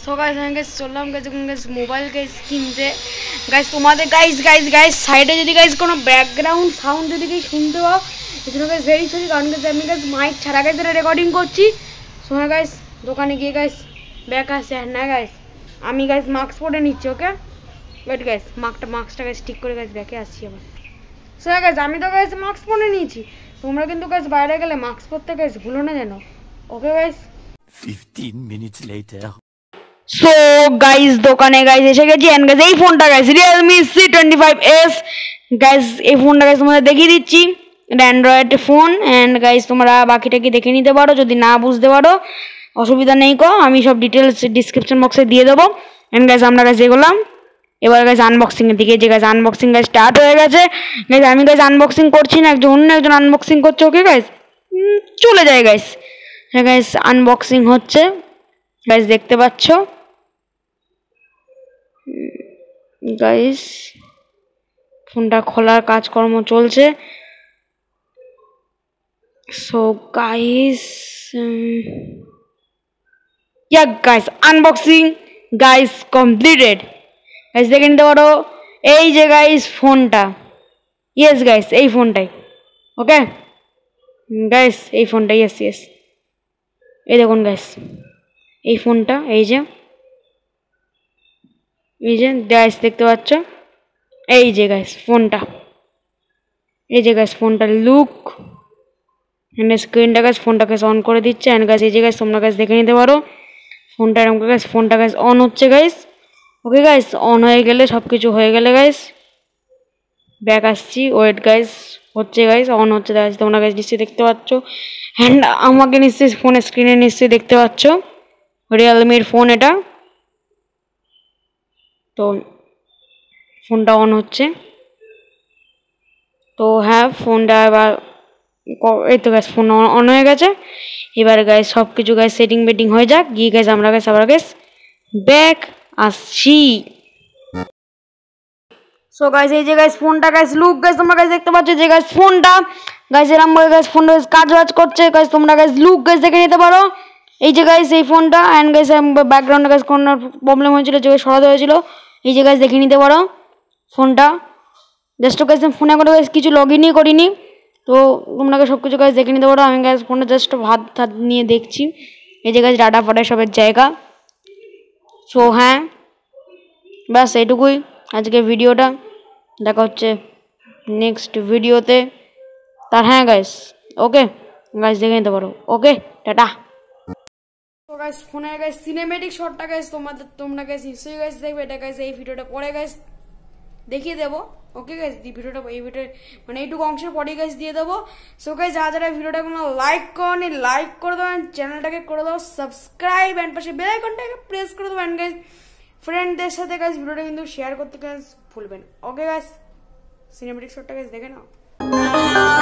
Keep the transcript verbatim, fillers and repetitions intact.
सो guys আমি guys চললাম guys যখন গাইস মোবাইল গাইস কিনতে গাইস তোমাদের গাইস গাইস গাইস সাইডে যদি গাইস কোনো ব্যাকগ্রাউন্ড সাউন্ড যদি গাইস শুনতে পাও এজন্য গাইস ভেরি সরি কারণ গাইস আমি গাইস মাইক ছাড়া গাইস রেকর্ডিং করছি। সো গাইস দোকানে গিয়ে গাইস ব্যাক আসে না গাইস আমি গাইস মাস্ক পরে নিচ্ছি। ওকে ওয়েট গাইস মাস্কটা মাস্কটা গাইস ঠিক করে গাইস ব্যাকে আসছি আবার। সো গাইস আমি তো গাইস মাস্ক পরে নিয়েছি, তোমরা কিন্তু গাইস বাইরে গেলে মাস্ক পরতে গাইস ভুলো না যেন। Okay guys fifteen minutes later. So guys দোকানে গাইস এসে গেছি এন্ড গাইস এই ফোনটা guys Realme C twenty five S guys এই ফোনটা গাইস তোমাদের দেখিয়ে দিচ্ছি। এটা অ্যান্ড্রয়েড ফোন এন্ড গাইস তোমরা বাকিটা কি দেখে নিতে পারো, যদি না বুঝতে পারো অসুবিধা নেই কো, আমি সব ডিটেলস ডিসক্রিপশন বক্সে দিয়ে দেবো। এন্ড গাইস আমরা গাইস এগোলাম এবার গাইস আনবক্সিং এর দিকে। যে গাইস আনবক্সিং গাইস স্টার্ট হয়ে গেছে। গাইস আমি গাইস আনবক্সিং করছি না, একজন অন্য একজন আনবক্সিং করছে। ওকে গাইস চলে যায় গাইস। হ্যাঁ গাইস আনবক্সিং হচ্ছে গাইস দেখতে পাচ্ছ গাইস ফোনটা খোলার কাজকর্ম চলছে। So guys yeah guys unboxing guys completed. Guys দেখে নিতে পারো এই যে গাইস ফোনটা, ইয়েস গাইস এই ফোনটাই। ওকে গাইস এই ফোনটা ইয়েস ইয়েস এই দেখুন গাইস এই ফোনটা, এই যে এই যে গাইস দেখতে পাচ্ছ এই যে গাইস ফোনটা, এই যে গাইস ফোনটা লুক এন্ড স্ক্রিনটা গাইস ফোনটা গাইস অন করে দিচ্ছে এন্ড গাইস এই যে গাইস তোমরা গাইস দেখে নিতে পারো ফোনটা এরকম গাইস ফোনটা গাইস অন হচ্ছে গাইস। ওকে গাইস অন হয়ে গেলে সব কিছু হয়ে গেলে গাইস ব্যাক আসছি। ওয়েট গাইস হচ্ছে গাইস অন হচ্ছে গাইস তোমরা গাইস নিশ্চয়ই দেখতে পাচ্ছ এন্ড আমাকে নিশ্চয়ই ফোনের স্ক্রিনে নিশ্চয়ই দেখতে পাচ্ছ রিয়েলমির ফোন এটা। তো ফোনটা অন হচ্ছে। তো হ্যাঁ ফোনটা এবার এই তো গাইস ফোন অন হয়ে গেছে। এবার গাইস সব কিছু গাইস সেটিং বেটিং হয়ে যাক, গিয়ে গাইস আমরা গাইস আবার গাইস ব্যাক আসছি। সো গাইস এই যে গাইস ফোনটা গাইস লুক গাইস তোমরা গাইস দেখতে পাচ্ছ যে গাইস ফোনটা গাইস এরকম করে গাইস ফোনটা কাজ বাজ করছে গাইস তোমরা গাইস লুক গাইস দেখে নিতে পারো। এই যে গাইস এই ফোনটা এন্ড গাইস ব্যাকগ্রাউন্ডে গাইস কোনো প্রবলেম হয়েছিল যে সরাতে হয়েছিল, এই যে গাইস দেখে নিতে পারো ফোনটা। জাস্ট গাইস ফোনে করে গাইস কিছু লগ ইনই করিনি, তো তোমরা সব কিছু গাইস দেখে নিতে পারো। আমি গাইস ফোনটা জাস্ট ভাত ভাত নিয়ে দেখছি। এই যে গাইস ডাটা ফাটা সবের জায়গা। সো হ্যাঁ ব্যাস এইটুকুই আজকে ভিডিওটা, দেখা হচ্ছে নেক্সট ভিডিওতে। তার হ্যাঁ গাইস ওকে গাইস দেখে নিতে পারো। Okay tata. তো গাইস ফোনে গাইস সিনেমেটিক শটটা গাইস তোমাদের তোমরা গাইস নিশ্চয়ই গাইস দেখবে, এটা গাইস এই ভিডিওটা পরে গাইস দেখিয়ে দেবো। ওকে গাইস এই ভিডিওটা এই ভিডিও মানে এইটুকু অংশের পরে গাইস দিয়ে দেবো। সো গাইস যারা যারা ভিডিওটা কোনো লাইক করনি লাইক করে দেবেন, চ্যানেলটাকে করে দাও সাবস্ক্রাইব এন্ড পাশে বেল আইকনটাকে প্রেস করে দেবেন গাইস। ফ্রেন্ডদের সাথে গাইস ভিডিওটা কিন্তু শেয়ার করতে গাইস ভুলবেন। ওকে গাইস সিনেমেটিক শটটা গাইস দেখে নাও।